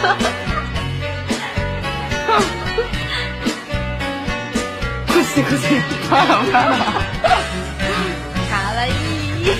可惜，怕了。 卡了一。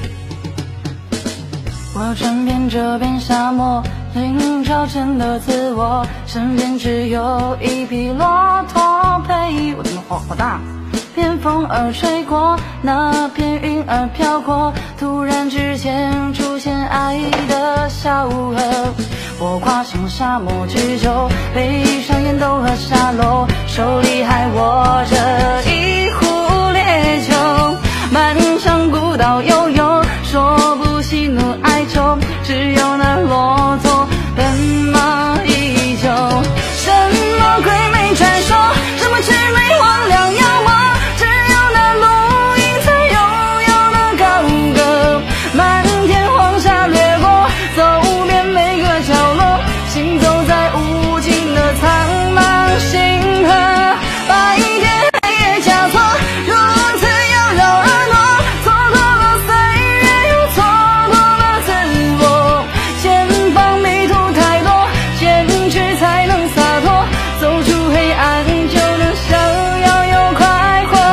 我转遍这片沙漠，寻找真的自我，身边只有一匹骆驼陪我。怎么好大？片风儿吹过，那片云儿飘过，突然之间出现爱的小河。我跨上沙漠之舟，背上烟斗和沙漏，手里还握着一壶烈酒，漫长古道悠悠，说不喜怒哀愁，只有那骆驼奔马依旧。什么鬼魅传说，什么魑魅魍魉妖魔，只有那录音才悠悠的高歌，漫天黄沙掠过，走遍每个角落，行走在无尽的苍茫星河，白天黑夜交错，如此妖娆婀娜，蹉跎了岁月，又蹉跎了自我。前方迷途太多，坚持才能洒脱，走出黑暗就能逍遥又快活。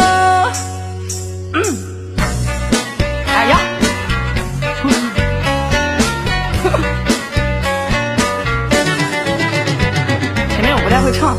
哎呀！前面我不太会唱。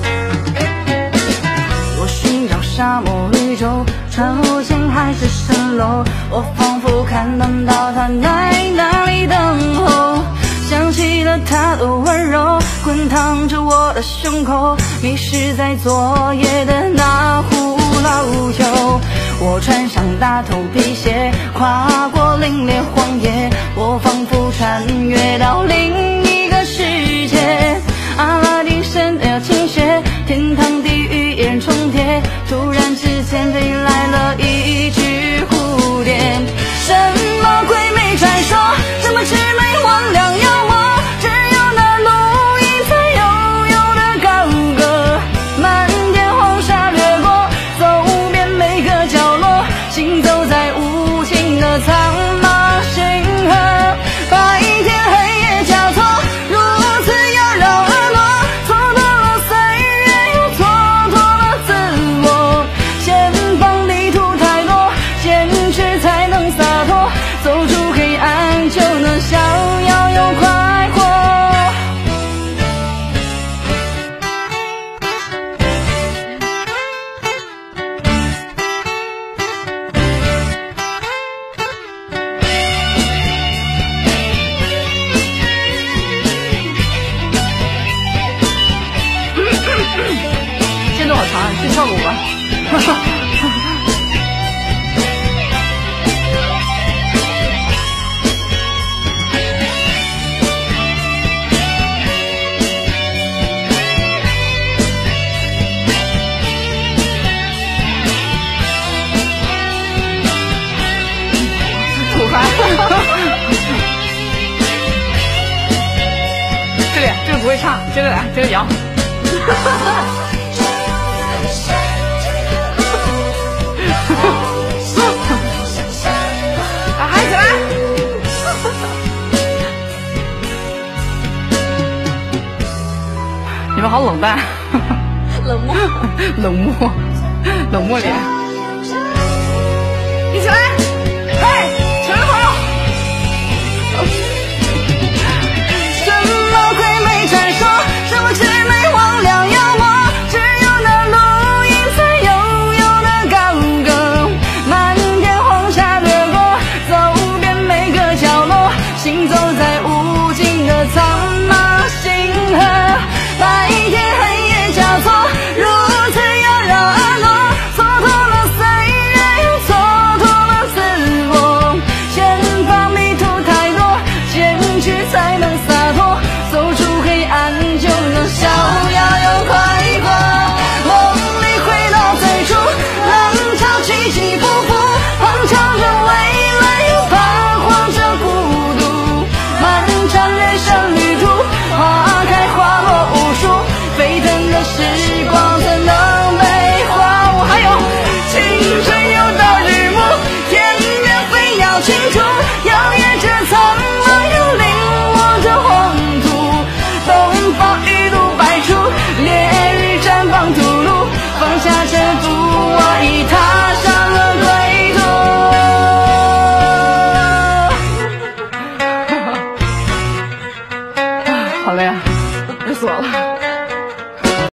我寻找沙漠绿洲，船后线还是蜃楼，我仿佛看到他在那里等候，想起了他的温柔，滚烫着我的胸口，迷失在昨夜的那壶老酒。我穿上大头皮鞋，跨过凛冽荒野，我仿佛穿越到另一个世界。阿拉丁神的倾斜，天堂地狱也重叠，突然之间飞来了一只蝴蝶。什么鬼魅传说，什么魑魅魍魉妖魔，只有那录音才悠悠的高歌，漫天黄沙掠过，走遍每个角落，行走在无尽的苍茫星河，白天黑夜交错，如此妖娆婀娜，蹉跎了岁月，又蹉跎了自我。前方迷途太多，坚持才能洒脱，走出黑暗就能逍遥又快活。线路好长，去跳舞吧。土嗨！这个不会唱，接着来，接着摇。嗨起来！你们好冷淡， 冷漠， 冷漠脸。 一起来！嘿，全部朋友！ 什么鬼魅传说，什么魑魅魍魉妖魔，只有那录音才悠悠的高歌，漫天黄沙掠过，走遍每个角落，行走在无尽的苍茫星河，白天黑夜交错，如此妖娆婀娜，蹉跎了好累啊，累死我了。